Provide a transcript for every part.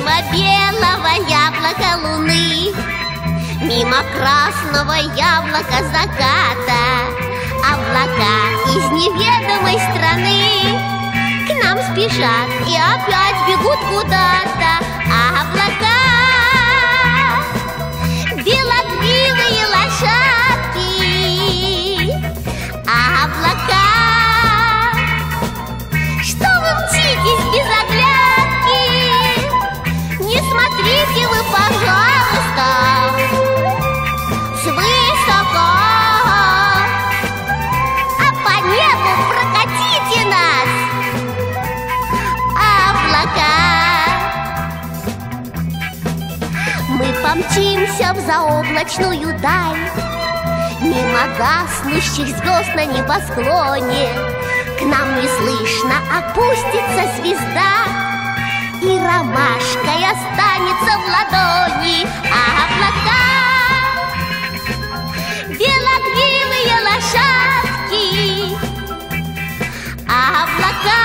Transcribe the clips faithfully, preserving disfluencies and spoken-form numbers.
Мимо белого яблока луны, мимо красного яблока заката, облака из неведомой страны к нам спешат и опять бегут куда-то. Облака, белокрылые лошадки, облака, что вы мчитесь без оглядки? Не смотрите вы, пожалуйста, свысока, а по небу прокатите нас, облака. Мы помчимся в заоблачную даль, мимо гаснущих звезд на небосклоне. К нам неслышно опустится звезда, и ромашкой останется в ладони. Облака, белокрылые лошадки, облака,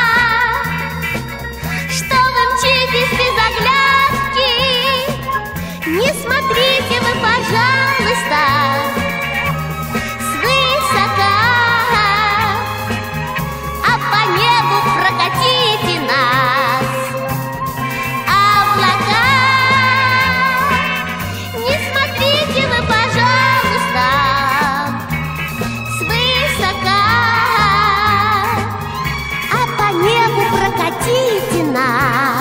что вы мчитесь без оглядки? Не смотрите вы, пожалуйста, свысока, а по небу прокатите нас, облака. Не смотрите вы, пожалуйста, свысока, а по небу прокатите нас.